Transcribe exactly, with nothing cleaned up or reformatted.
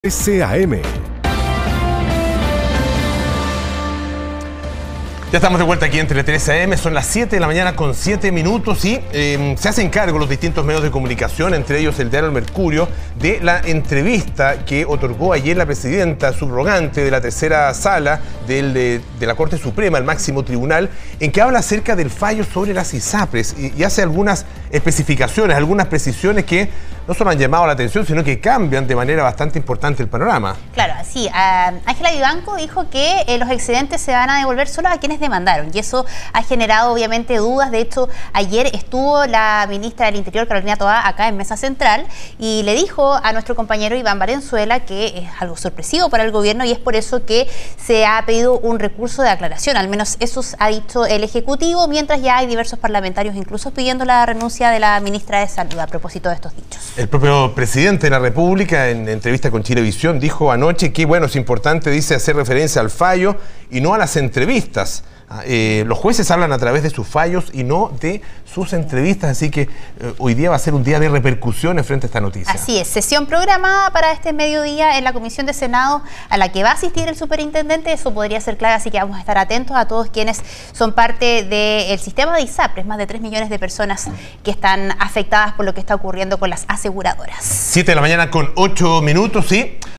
trece A M. Ya estamos de vuelta aquí en Tele trece A M, son las siete de la mañana con siete minutos y eh, se hacen cargo los distintos medios de comunicación, entre ellos el diario El Mercurio, de la entrevista que otorgó ayer la presidenta subrogante de la tercera sala del, de, de la Corte Suprema, el máximo tribunal, en que habla acerca del fallo sobre las ISAPRES y, y hace algunas especificaciones, algunas precisiones que no solo han llamado la atención, sino que cambian de manera bastante importante el panorama. Claro, sí. Ángela Vivanco dijo que eh, los excedentes se van a devolver solo a quienes demandaron y eso ha generado obviamente dudas. De hecho, ayer estuvo la ministra del Interior, Carolina Toá, acá en Mesa Central y le dijo a nuestro compañero Iván Valenzuela que es algo sorpresivo para el gobierno y es por eso que se ha pedido un recurso de aclaración. Al menos eso ha dicho el Ejecutivo, mientras ya hay diversos parlamentarios incluso pidiendo la renuncia de la ministra de Salud a propósito de estos dichos. El propio presidente de la República, en entrevista con Chilevisión, dijo anoche que, bueno, es importante, dice, hacer referencia al fallo y no a las entrevistas. Eh, los jueces hablan a través de sus fallos y no de sus entrevistas, así que eh, hoy día va a ser un día de repercusiones frente a esta noticia. Así es, sesión programada para este mediodía en la Comisión de Senado a la que va a asistir el superintendente. Eso podría ser clave, así que vamos a estar atentos a todos quienes son parte del sistema de ISAPRES, más de tres millones de personas que están afectadas por lo que está ocurriendo con las aseguradoras. siete de la mañana con ocho minutos, sí.